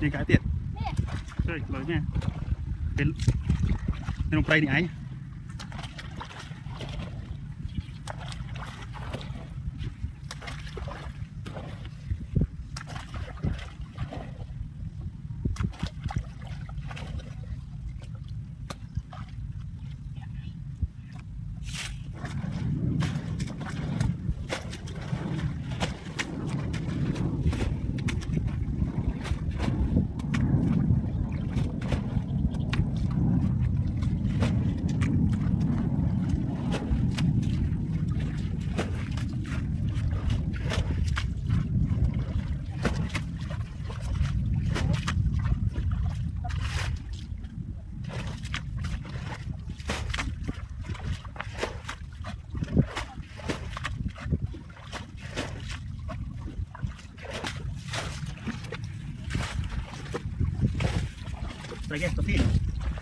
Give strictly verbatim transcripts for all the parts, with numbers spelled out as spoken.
Nhìn cái tiện. Rồi, lớn nha. Đến lên tay đi ấy. Đây cái tôi tin.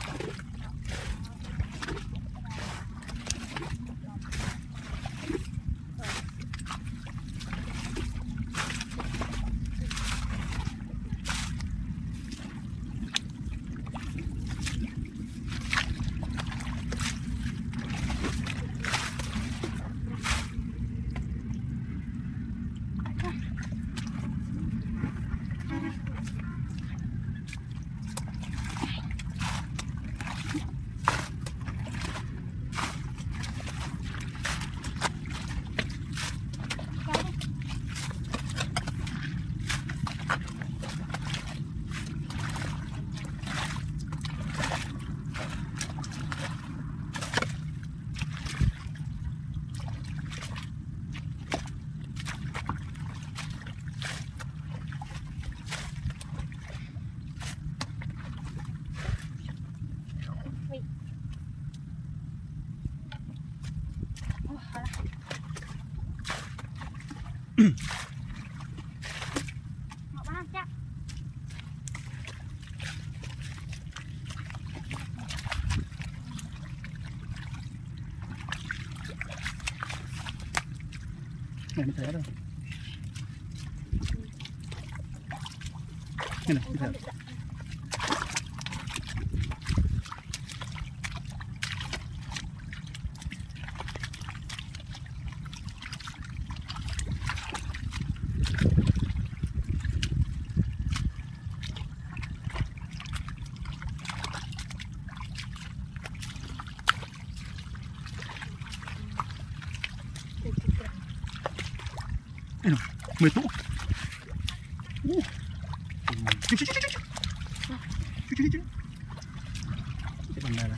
Họ bán chắc. Này nó thế rồi. Đây này, đây này. Đây rồi, mười tụ. Chú chú chú chú chú. Chú chú chú. Cái bằng này là.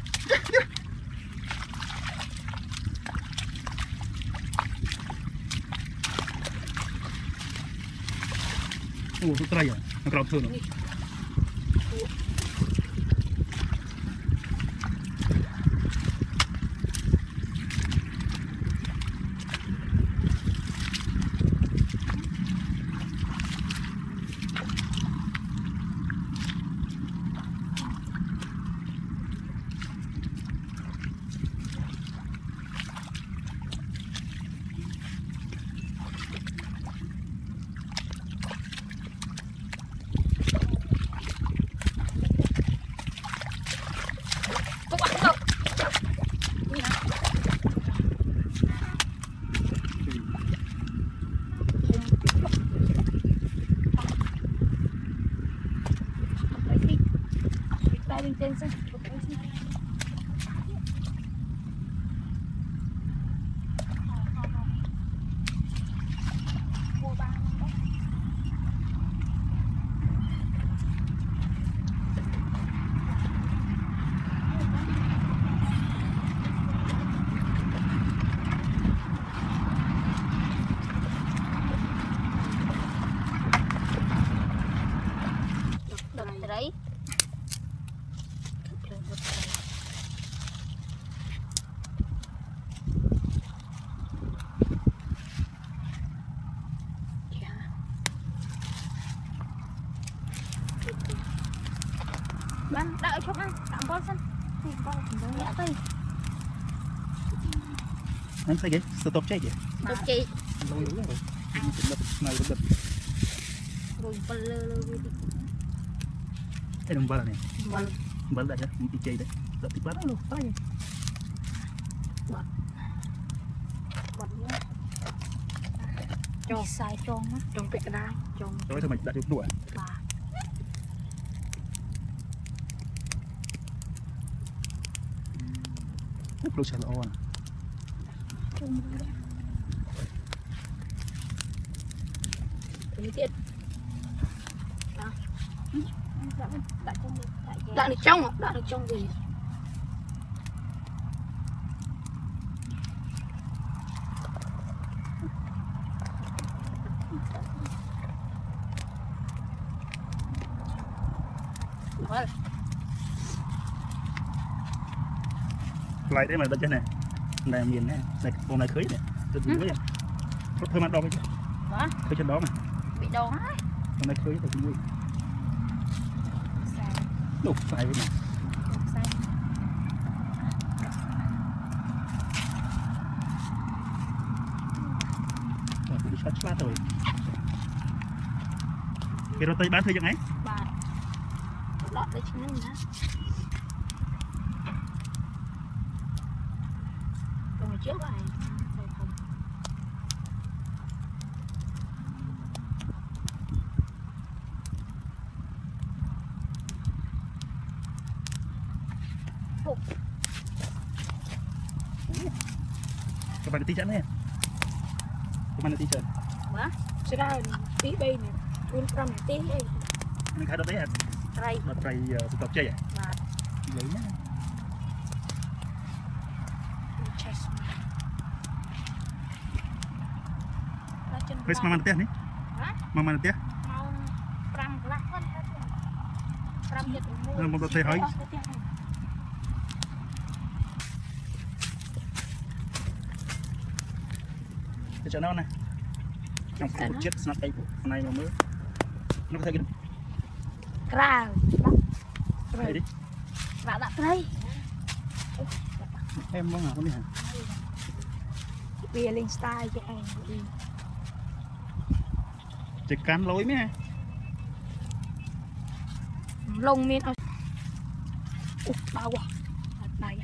Ủa, tôi trai à? Nó còn thơm rồi. Trên sân. Đấy. Bạn đợi cho ăn, tạm con sân. Thì con cũng nhẹ tay. Anh say cái, stop chạy kìa. Stop chạy. Lâu lâu rồi. Này đập, này đập. Rồi bật lơ lơ đi. cái đồng bờ này Vâng. bờ đây chứ bị chì đấy đập thịt bát luôn tay Bật nhá. Cho xài tròn á, tròn cái đai, tròn rồi thôi mình đã chụp đuổi bà. lúc lúc xả lỗ à Tròn đi. Cái tiết. Đó. Đã đã trong đã được trong đã được trong gì? Vâng. lại đấy mà đất trên này này miền này này hôm nay khơi này từ từ đấy có thơm ăn đo cái chứ Đó. khơi trên đó mà Bị đau hết. hôm nay khơi từ từ đủ sai với này rồi cũng sát sát rồi cái rau tây bán thuê chẳng ấy Bà lọt đấy chứ nữa. Còn trước này không. các bạn tí chắn này các bạn tí chắn Hả? Sẽ ra tí đây nè, nguyên trăm tí đây. mình khai đợt đấy à Đây. đợt này tụi tập chơi à Mà lấy nhá Chris mama nanti nih mama nanti ya mau pram kelak kan pramjet umur mau tôi hỏi cái chỗ nào này trong cái chết snap đây này mà mới nó có thể cái Kral đây đi và đặt đây em mong nào con đi hả bia lên style cho anh đi chỉ cán lối mấy lông miên ơi bao quá này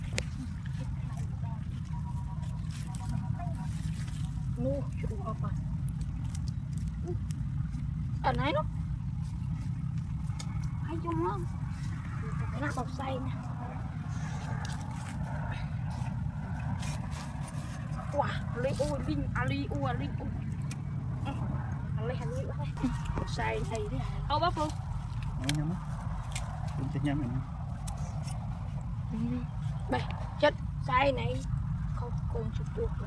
nu chụp apa ở này nó hay chung không cái nào bọc xay nè wow lấy u linh ali u ali u ali ali bọc xay này đi đâu bác luôn nhắm á đừng chết nhắm mình đây chất xay này không còn chụp được là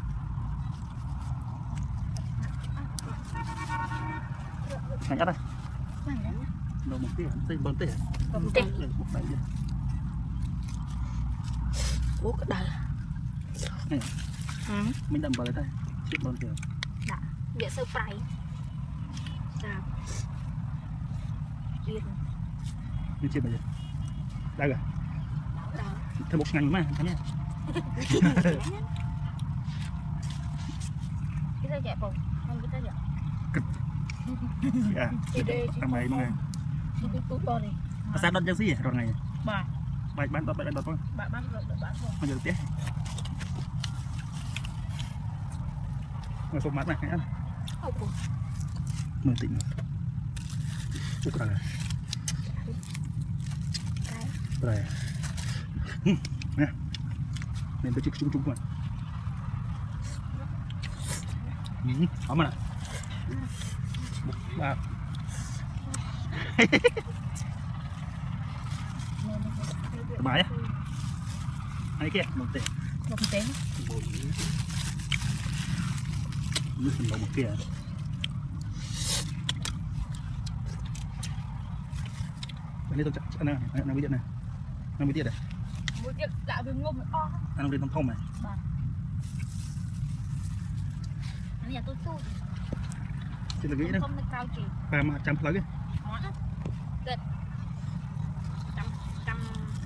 này đây đâu một tí tí bơm tí bơm tí một tay ủa cái đời này ừ. mình đâm vào đây tay chịu bơm kìa đã vậy sơ phải sao chiên như chia bây giờ đây rồi đó thêm một ngành mà thấy nhá cái đó chạy bồng không cái đó dạ làm này mà cái túi bò này sao đất gì rồi này bà bài bán đọt bài đọt thôi bà bán rồi bán rồi bây giờ tiếc ngồi xuống mát này anh mười tỉnh chúc rồi rồi nè nên tôi chích chung chung rồi hỏng mà ba bài á hay kia một tỷ một tí nước mình đầu một kia đây tôi chắc này này bây giờ này năm mươi tiết này một tiết lại với ngôm o ăn lên thông thông này anh nhà tôi tu chỉ là nghĩ đâu không được cao chỉ ba mà trăm lấy cái trăm trăm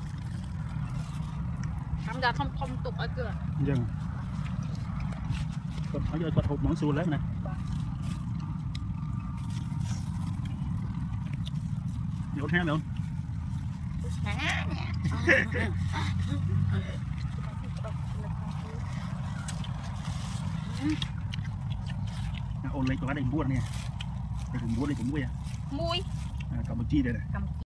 trăm ra không không tục ở cửa dân còn ở đây có hộp món xua lấy này ôn ha mày ôn ôn lấy cho đây mua nè đây cũng mua đây cũng mua à Mui. Campuchia đây này